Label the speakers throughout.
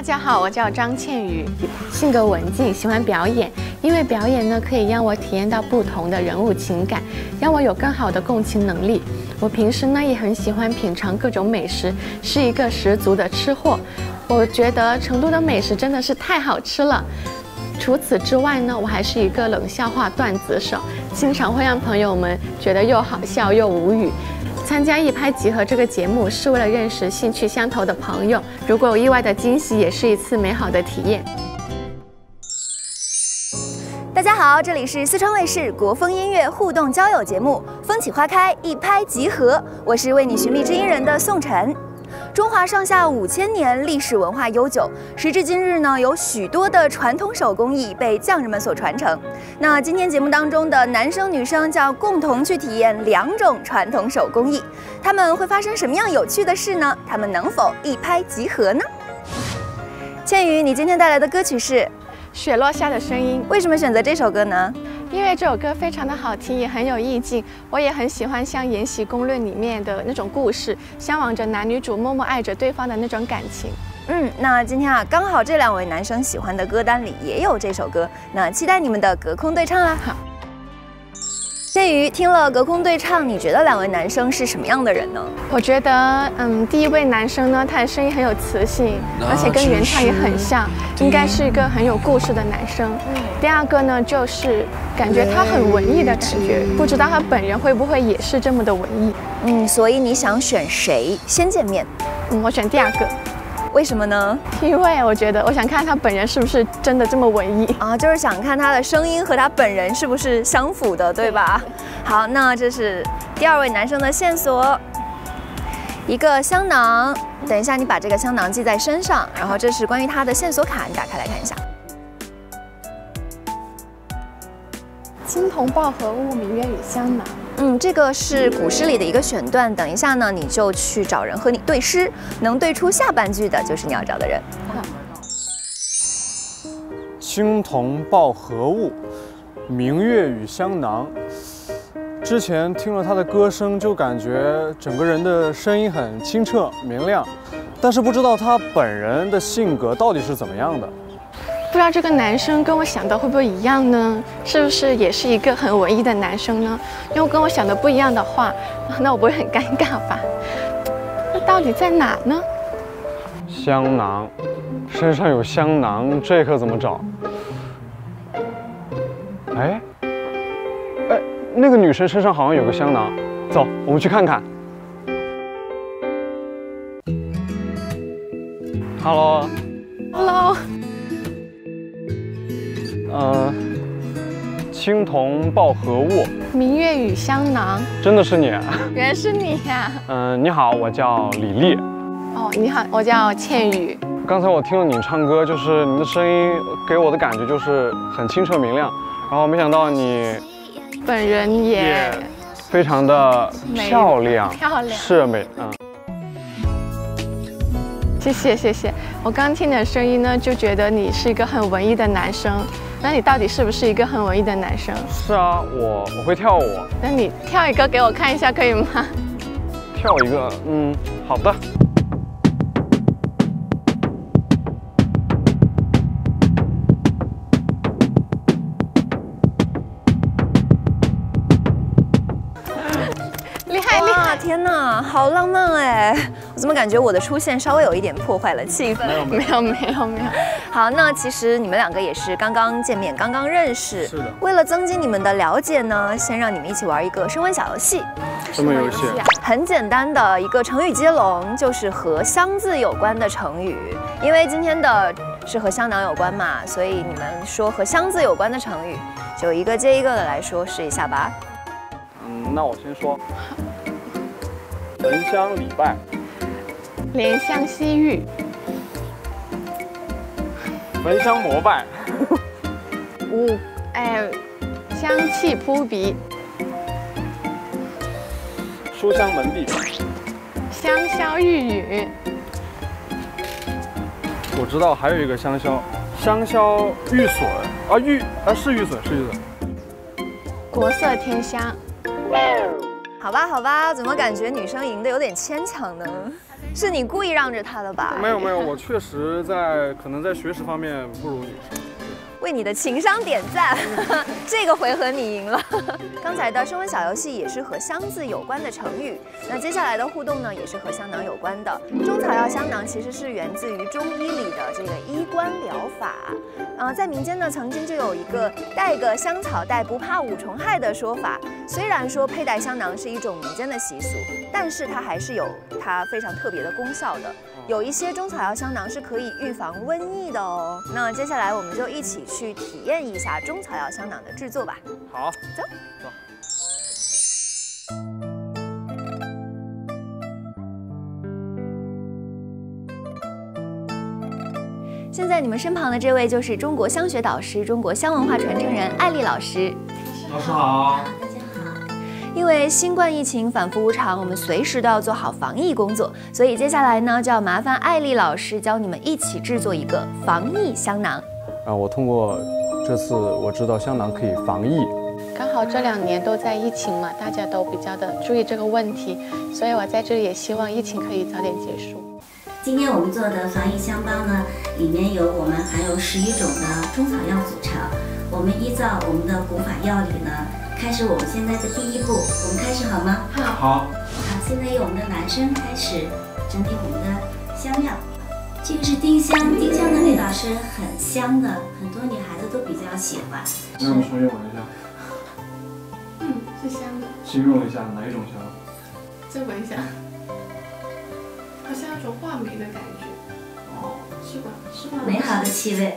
Speaker 1: 家好，我叫张倩宇，性格文静，喜欢表演。因为表演呢，可以让我体验到不同的人物情感，让我有更好的共情能力。我平时呢也很喜欢品尝各种美食，是一个十足的吃货。我觉得成都的美食真的是太好吃了。除此之外呢，我还是一个冷笑话段子手，经常会让朋友们觉得又好笑又无语。参加一拍即合这个节目是为了认识兴趣相投的朋友，如果有意外的惊喜，也是一次美好的体验。
Speaker 2: 大家好，这里是四川卫视国风音乐互动交友节目《风起花开，一拍即合》，我是为你寻觅知音人的宋晨。中华上下5000年，历史文化悠久。时至今日呢，有许多的传统手工艺被匠人们所传承。那今天节目当中的男生女生将共同去体验2种传统手工艺，他们会发生什么样有趣的事呢？他们能否一拍即合呢？倩宇，你今天带来的歌曲是《
Speaker 1: 雪落下的声音》，
Speaker 2: 为什么选择这首歌呢？
Speaker 1: 因为这首歌非常的好听，也很有意境。我也很喜欢像《延禧攻略》里面的那种故事，向往着男女主默默爱着对方的那种感情。
Speaker 2: 那今天啊，刚好这2位男生喜欢的歌单里也有这首歌，那期待你们的隔空对唱啦。
Speaker 1: 好。
Speaker 2: 倩宇，听了隔空对唱，你觉得2位男生是什么样的人呢？
Speaker 1: 我觉得，第一位男生呢，他的声音很有磁性，而且跟原唱也很像，应该是一个很有故事的男生。第二个呢，就是感觉他很文艺的感觉，不知道他本人会不会也是这么的文艺。
Speaker 2: 所以你想选谁先见面？
Speaker 1: 我选第2个。
Speaker 2: 为什么呢？
Speaker 1: 因为我觉得我想看他本人是不是真的这么文艺
Speaker 2: 啊，就是想看他的声音和他本人是不是相符的，对吧？好，那这是第2位男生的线索，一个香囊。等一下，你把这个香囊系在身上，然后这是关于他的线索卡，你打开来看一下。
Speaker 1: 青铜抱合物，明月与香囊。
Speaker 2: 这个是古诗里的一个选段。等一下呢，你就去找人和你对诗，能对出下半句的就是你要找的人。
Speaker 3: 青铜抱合物，明月与香囊。之前听了他的歌声，就感觉整个人的声音很清澈明亮，但是不知道他本人的性格到底是怎么样的。
Speaker 1: 不知道这个男生跟我想的会不会一样呢？是不是也是一个很文艺的男生呢？如果跟我想的不一样的话，那我不会很尴尬吧？那到底在哪呢？
Speaker 3: 香囊，身上有香囊，这可怎么找？哎，那个女生身上好像有个香囊，走，我们去看看。Hello。青铜抱合物，
Speaker 1: 明月与香囊，
Speaker 3: 真的是你？
Speaker 1: 原来是你呀！
Speaker 3: 你好，我叫李丽。
Speaker 1: 哦，你好，我叫倩宇。
Speaker 3: 刚才我听了你唱歌，就是你的声音给我的感觉就是很清澈明亮，然后没想到你
Speaker 1: 本人也
Speaker 3: 非常的漂亮，是美，
Speaker 1: 谢谢。我刚听你的声音呢，就觉得你是一个很文艺的男生。那你到底是不是一个很文艺的男生？
Speaker 3: 是啊，我会跳舞。
Speaker 1: 那你跳一个给我看一下，可以吗？
Speaker 3: 跳一个，好的。
Speaker 1: 厉害！
Speaker 2: 天哪，好浪漫哎！我怎么感觉我的出现稍微有一点破坏了气氛？
Speaker 1: 没有。
Speaker 2: 好，那其实你们2个也是刚刚见面，刚刚认识。
Speaker 3: 是的。
Speaker 2: 为了增进你们的了解呢，先让你们一起玩一个声纹小游戏。
Speaker 3: 什么游戏？
Speaker 2: 很简单的一个成语接龙，就是和香字有关的成语。因为今天的是和香囊有关嘛，所以你们说和香字有关的成语，就一个接一个的来说，试一下吧。
Speaker 3: 那我先说。焚香礼拜，
Speaker 1: 怜香惜玉，
Speaker 3: 焚香膜拜，
Speaker 1: 香气扑鼻，
Speaker 3: 书香门第，
Speaker 1: 香消玉殒。
Speaker 3: 我知道还有一个香消玉损是玉损。
Speaker 1: 国色天香。
Speaker 2: 好吧，怎么感觉女生赢的有点牵强呢？ 是你故意让着他的吧？
Speaker 3: 没有，我确实可能在学识方面不如女生。
Speaker 2: 为你的情商点赞，这个回合你赢了。刚才的升温小游戏也是和香字有关的成语，那接下来的互动呢，也是和香囊有关的。中草药香囊其实是源自于中医里的这个医官疗法，在民间呢曾经就有一个带个香草袋不怕五虫害的说法。虽然说佩戴香囊是一种民间的习俗，但是它还是有它非常特别的功效的。有一些中草药香囊是可以预防瘟疫的哦。那接下来我们就一起去体验一下中草药香囊的制作吧。
Speaker 3: 好，
Speaker 2: 走。现在你们身旁的这位就是中国香学导师、中国香文化传承人艾丽老师。
Speaker 3: 老师好。
Speaker 2: 因为新冠疫情反复无常，我们随时都要做好防疫工作，所以接下来呢，就要麻烦艾丽老师教你们一起制作一个防疫香囊。
Speaker 3: 我通过这次我知道香囊可以防疫。
Speaker 1: 刚好这2年都在疫情嘛，大家都比较的注意这个问题，所以我在这里也希望疫情可以早点结束。
Speaker 4: 今天我们做的防疫香包呢，里面有我们含有11种的中草药组成。我们依照我们的古法药理呢，开始我们现在的第1步，我们开始好吗？
Speaker 3: 好。
Speaker 4: 好，现在由我们的男生开始整理我们的香料。这个是丁香，丁香的味道是很香的，很多女孩子都比较喜欢。
Speaker 3: 那我们重新闻一下。
Speaker 1: 是香的。
Speaker 3: 形容一下哪一种香？
Speaker 1: 再闻一下，好像有种话梅的感觉。
Speaker 3: 哦，
Speaker 1: 是吧？是吗？
Speaker 4: 美好的气味。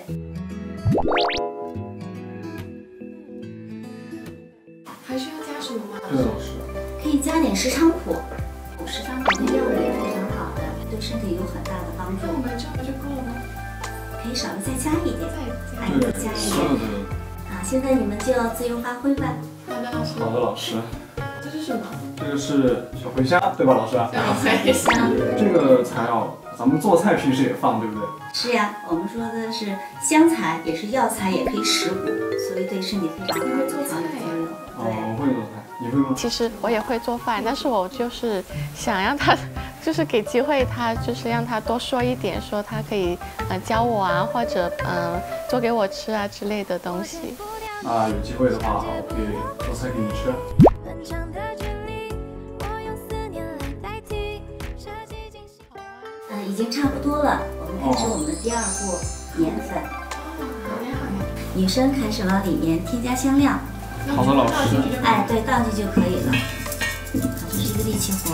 Speaker 1: 还需要加什么吗？
Speaker 3: 对，老师。
Speaker 4: 可以加点石菖蒲，石菖蒲对药理非常好的，对身体有很大的帮助。
Speaker 1: 那我们这样就够了吗？
Speaker 4: 可以稍微再加一点，还
Speaker 3: 对，
Speaker 4: 可以加一点。好，现在你们就要自由发挥吧。
Speaker 1: 好的，老师。
Speaker 3: 好的，老师。
Speaker 1: 这是什么？
Speaker 3: 这个是小茴香，对吧，老师？
Speaker 1: 茴香。
Speaker 3: 这个材料咱们做菜平时也放，对不对？
Speaker 4: 是呀，我们说的是香材，也是药材，也可以食补，所以对身体非常好，有调理作用。对，
Speaker 3: 我会做菜，你会吗？
Speaker 1: 其实我也会做饭，但是我就是想让他，就是给机会他，就是让他多说一点，说他可以教我啊，或者做给我吃啊之类的东西。
Speaker 3: 有机会的话，我可以做菜给你吃。
Speaker 4: 已经差不多了，我们开始我们的第2步，粘粉。女生开始往里面添加香料。
Speaker 3: 好的，老师。
Speaker 4: 哎，对，倒进就可以了。好，这是一个力气活。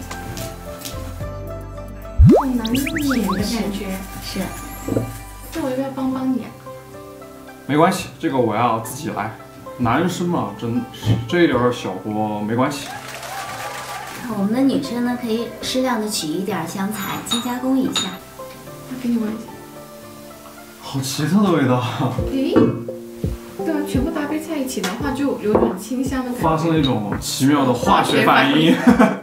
Speaker 1: 好难捏的感觉。
Speaker 4: 是。
Speaker 1: 那我要不要帮你啊？
Speaker 3: 没关系，这个我要自己来。男生嘛，真是这一点小活没关系。
Speaker 4: 我们的女生呢，可以适量的取一点香材，精加工一下。
Speaker 1: 我给你闻一下。
Speaker 3: 好奇特的味道。
Speaker 1: 诶，对啊，全部搭配在一起的话，就有点清香的感觉。
Speaker 3: 发生了一种奇妙的化学反应。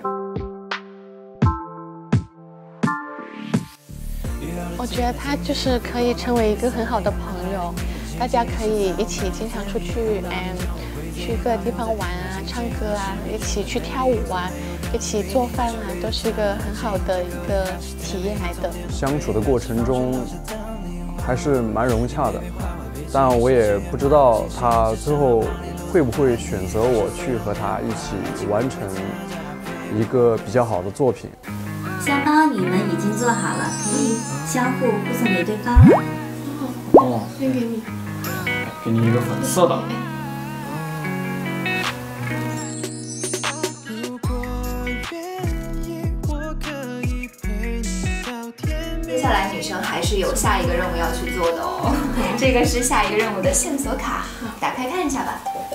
Speaker 1: 我觉得他就是可以成为一个很好的朋友，大家可以一起经常出去，去各个地方玩啊，唱歌啊，一起去跳舞啊，一起做饭啊，都是一个很好的一个体验来的。
Speaker 3: 相处的过程中还是蛮融洽的，但我也不知道他最后会不会选择我去和他一起完成一个比较好的作品。
Speaker 4: 香包你们已经做好了，可以相互互送给对方了。
Speaker 3: 哦，
Speaker 1: 先给你，
Speaker 3: 给你一个粉色的。
Speaker 2: 接下来女生还是有下一个任务要去做的哦。这个是下一个任务的线索卡，打开看一下吧。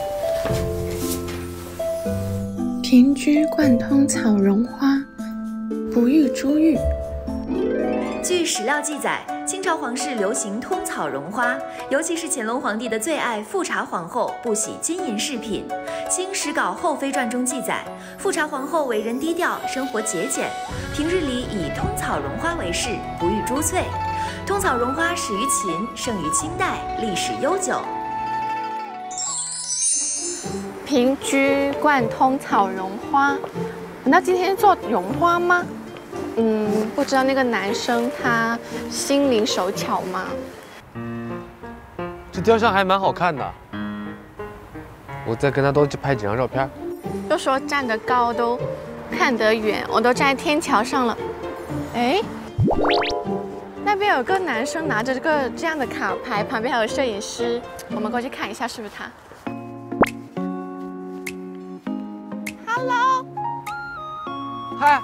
Speaker 1: 平居贯通草绒花，不育珠玉。
Speaker 2: 据史料记载，清朝皇室流行通草绒花，尤其是乾隆皇帝的最爱富察皇后不喜金银饰品。《清史稿后妃传》中记载，富察皇后为人低调，生活节俭，平日里以通草绒花为饰，不育珠翠。通草绒花始于秦，盛于清代，历史悠久。
Speaker 1: 平居贯通草绒花，难道今天做绒花吗？ 不知道那个男生他心灵手巧吗？
Speaker 5: 这雕像还蛮好看的，我再跟他多拍几张照片。
Speaker 1: 都说站得高都看得远，我都站在天桥上了。哎，那边有个男生拿着这样的卡牌，旁边还有摄影师，我们过去看一下是不是他。Hello，
Speaker 5: 嗨，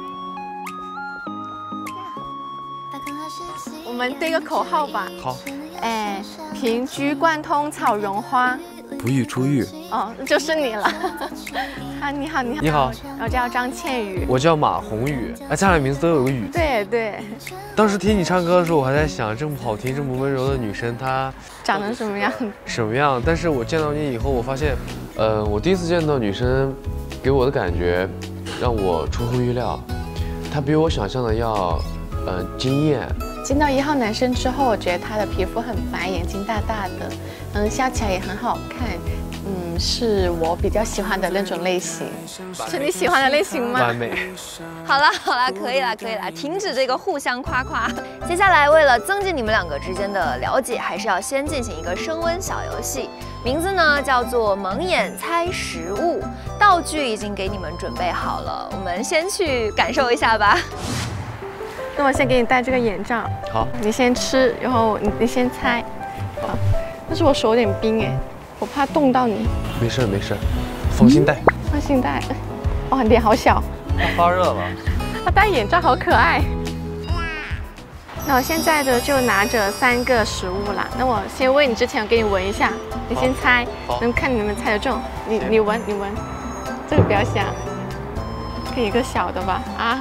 Speaker 1: 我们对个口号吧。
Speaker 5: 好。
Speaker 1: 哎，平居贯通草绒花。
Speaker 5: 不育出狱。
Speaker 1: 哦，就是你了。啊，你好，你好。
Speaker 5: 你好，
Speaker 1: 我叫张倩宇。
Speaker 5: 我叫马宏宇。哎，咱俩名字都有个宇。
Speaker 1: 对对。
Speaker 5: 当时听你唱歌的时候，我还在想，这么好听、这么温柔的女生，她
Speaker 1: 长成什么样？
Speaker 5: 什么样？但是我见到你以后，我发现，我第一次见到女生，给我的感觉让我出乎意料，她比我想象的要，惊艳。
Speaker 1: 见到1号男生之后，我觉得他的皮肤很白，眼睛大大的，笑起来也很好看，是我比较喜欢的那种类型。是你喜欢的类型吗？
Speaker 5: 完美。
Speaker 2: 好了好了，可以了可以了，停止这个互相夸夸。接下来为了增进你们两个之间的了解，还是要先进行一个升温小游戏，名字呢叫做蒙眼猜食物。道具已经给你们准备好了，我们先去感受一下吧。
Speaker 1: 那我先给你戴这个眼罩，
Speaker 5: 好，
Speaker 1: 你先吃，然后你先猜。好，但是我手有点冰哎，我怕冻到你。
Speaker 5: 没事没事，放心戴。
Speaker 1: 放心戴。哇，脸好小。
Speaker 5: 它发热了。
Speaker 1: 他戴眼罩好可爱。那我现在的就拿着3个食物啦。那我先喂你之前，我给你闻一下，你先猜，能看你能不能猜得中。你闻，这个比较香，给你一个小的吧啊。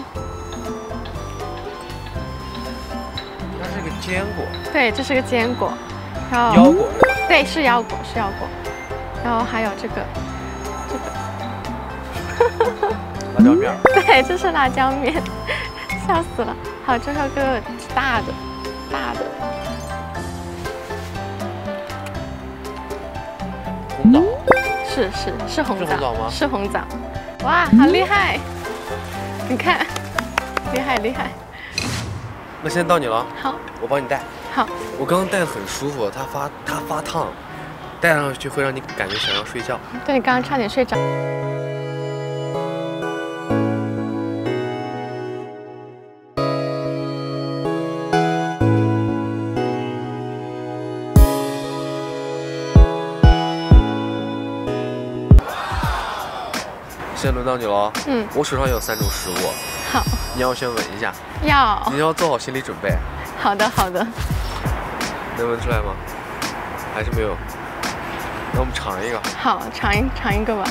Speaker 5: 它是个坚果。对，
Speaker 1: 这是个坚果。然后
Speaker 5: 腰果。
Speaker 1: 对，是腰果，是腰果。然后还有这个。
Speaker 5: 辣椒面。
Speaker 1: 对，这是辣椒面，笑死了。好，这还有个大的。
Speaker 5: 红枣。
Speaker 1: 是红枣。
Speaker 5: 是红枣吗？
Speaker 1: 是红枣。哇，好厉害！你看，厉害。
Speaker 5: 那现在到你了。
Speaker 1: 好，
Speaker 5: 我帮你戴。
Speaker 1: 好。
Speaker 5: 我刚刚戴的很舒服，它发烫，戴上去会让你感觉想要睡觉。
Speaker 1: 对，你刚刚差点睡着。
Speaker 5: 现在轮到你了。我手上有3种食物。
Speaker 1: 好。
Speaker 5: 你要先闻一下。
Speaker 1: 要。
Speaker 5: 你要做好心理准备。
Speaker 1: 好的。
Speaker 5: 能闻出来吗？还是没有？那我们尝一个。
Speaker 1: 好，尝一个吧。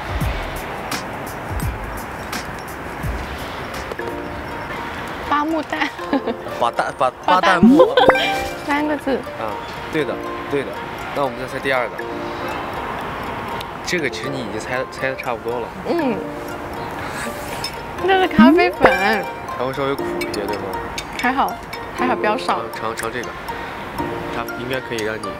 Speaker 1: 八木蛋。八旦木。3个字。
Speaker 5: 啊，对的。那我们再猜第2个。这个其实你已经猜的差不多了。
Speaker 1: 这是咖啡粉。
Speaker 5: 它会稍微苦一点，对吗？
Speaker 1: 还好比较少。
Speaker 5: 尝这个，它应该可以让你。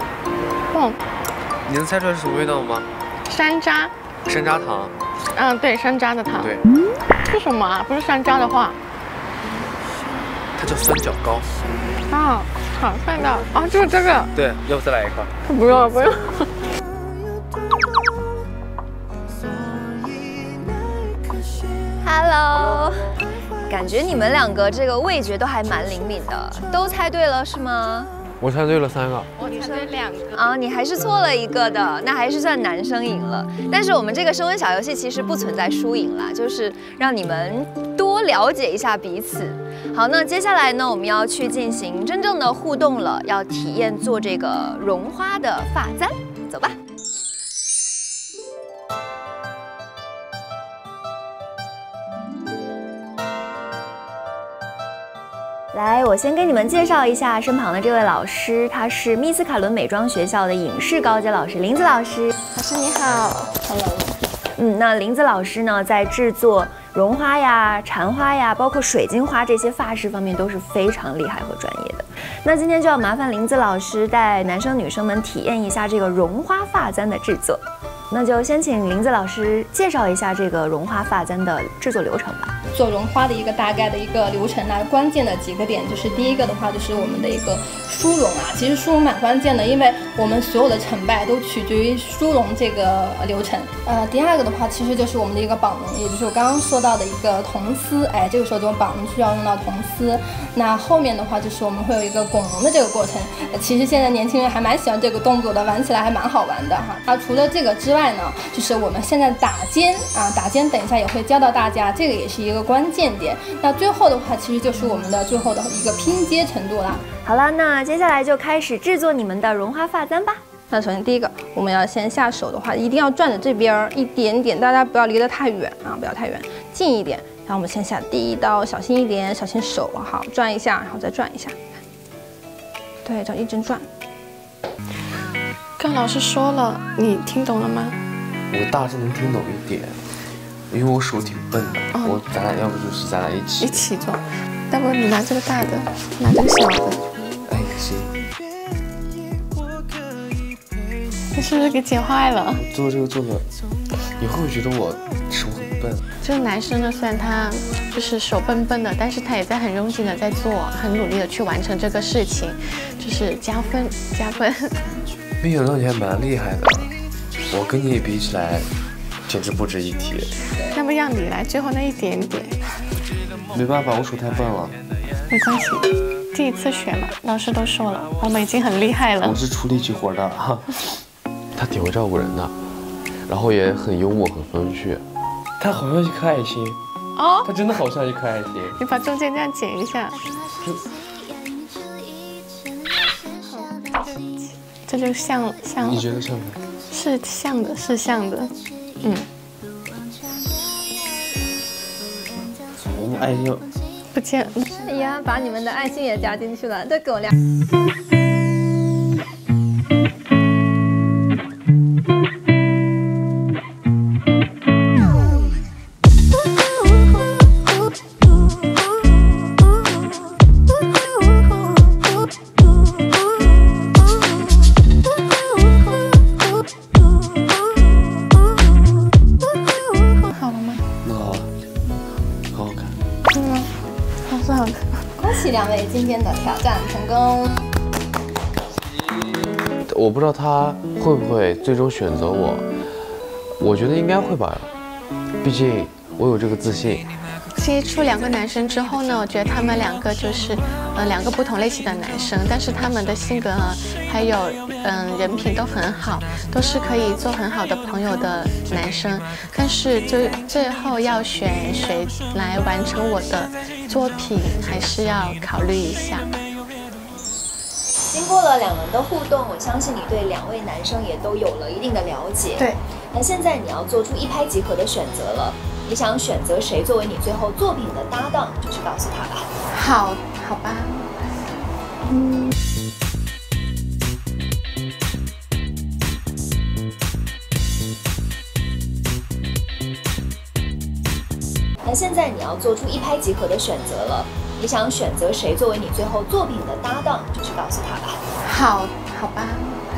Speaker 5: 你能猜出来是什么味道吗？
Speaker 1: 山楂糖。对，山楂的糖。
Speaker 5: 对。
Speaker 1: 是什么啊？不是山楂的话。
Speaker 5: 它叫酸角糕。
Speaker 1: 好看到啊，就是这个。
Speaker 5: 对，要不再来一块？
Speaker 1: 不用了。
Speaker 2: Hello， 感觉你们两个这个味觉都还蛮灵敏的，都猜对了是吗？
Speaker 5: 我猜对了3个。
Speaker 1: 我猜对2个。
Speaker 2: 啊，你还是错了1个的，那还是算男生赢了。但是我们这个升温小游戏其实不存在输赢啦，就是让你们多了解一下彼此。好，那接下来呢，我们要去进行真正的互动了，要体验做这个绒花的发簪，走吧。来，我先给你们介绍一下身旁的这位老师，他是密斯卡伦美妆学校的影视高阶老师林子老师。
Speaker 1: 老师你好 ，Hello。
Speaker 2: 那林子老师呢，在制作绒花呀、缠花呀，包括水晶花这些发饰方面都是非常厉害和专业的。那今天就要麻烦林子老师带男生女生们体验一下这个绒花发簪的制作。那就先请林子老师介绍一下这个绒花发簪的制作流程吧。
Speaker 6: 做绒花的一个大概的一个流程。那关键的几个点就是第一个的话就是我们的一个梳绒啊，其实梳绒蛮关键的，因为我们所有的成败都取决于梳绒这个流程。第二个的话其实就是我们的一个绑绒，也就是我刚刚说到的一个铜丝，这个时候这种绑绒需要用到铜丝。那后面的话就是我们会有一个拱绒的这个过程，其实现在年轻人还蛮喜欢这个动作的，玩起来还蛮好玩的哈。除了这个之外呢，就是我们现在打尖啊，打尖等一下也会教到大家，这个也是一个关键点。那最后的话其实就是我们的最后的一个拼接程度啦。
Speaker 2: 好了，那接下来就开始制作你们的绒花发簪吧。
Speaker 6: 那首先第一个，我们要先下手的话，一定要转着这边一点点，大家不要离得太远啊，不要太远，近一点。然后我们先下第一刀，小心一点，小心手，好，转一下，然后再转一下。对，这样一直转。
Speaker 1: 刚老师说了，你听懂了吗？
Speaker 5: 我大致能听懂一点，因为我手挺笨的。咱俩要不就是咱俩一起
Speaker 1: 做，要不你拿这个大的，拿这个小的。
Speaker 5: 哎，行。
Speaker 1: 你是不是给剪坏了？
Speaker 5: 做这个做的，你会不会觉得我手很笨？
Speaker 1: 这个男生呢，虽然他就是手笨笨的，但是他也在很用心的在做，很努力的去完成这个事情，就是加分加分。
Speaker 5: 没想到你还蛮厉害的，我跟你比起来，简直不值一提。
Speaker 1: 要不让你来最后那一点点？
Speaker 5: 没办法，我手太笨了。
Speaker 1: 没关系，第一次学嘛，老师都说了，我们已经很厉害了。
Speaker 5: 我是出力气活的哈。他挺会照顾人的，然后也很幽默，很风趣。他好像一颗爱心哦，他真的好像一颗爱心。
Speaker 1: 你把中间这样剪一下，这就像。
Speaker 5: 你觉得像吗？
Speaker 1: 是像的，是像的，
Speaker 5: 我们爱心
Speaker 1: 不见了。
Speaker 6: 哎呀，把你们的爱心也加进去了，这给我亮。2位今天的挑战成功。
Speaker 5: 我不知道他会不会最终选择我，我觉得应该会吧，毕竟我有这个自信。
Speaker 1: 接触2个男生之后呢，我觉得他们2个就是2个不同类型的男生，但是他们的性格还有人品都很好，都是可以做很好的朋友的男生。但是就最后要选谁来完成我的作品，还是要考虑一下。
Speaker 2: 经过了2轮的互动，我相信你对2位男生也都有了一定的了解。
Speaker 1: 对，
Speaker 2: 那现在你要做出一拍即合的选择了，你想选择谁作为你最后作品的搭档，就去告诉他吧。
Speaker 1: 好吧。
Speaker 2: 那现在你要做出一拍即合的选择了，你想选择谁作为你最后作品的搭档，就去告诉他吧。
Speaker 1: 好吧。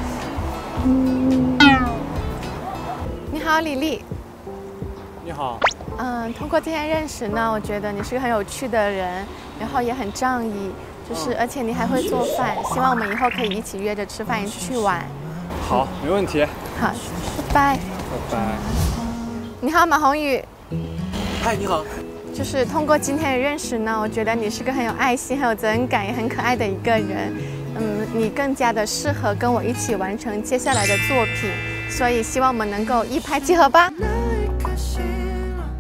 Speaker 1: 你好，李丽。
Speaker 3: 你好。
Speaker 1: 通过今天认识呢，我觉得你是个很有趣的人，然后也很仗义，而且你还会做饭。希望我们以后可以一起约着吃饭，一起去玩。
Speaker 3: 好，没问题。
Speaker 1: 好，拜拜。
Speaker 3: 拜拜。
Speaker 1: 你好，马宏宇。
Speaker 7: 嗨，你好。
Speaker 1: 就是通过今天的认识呢，我觉得你是个很有爱心、很有责任感、也很可爱的一个人。你更加的适合跟我一起完成接下来的作品，所以希望我们能够一拍即合吧。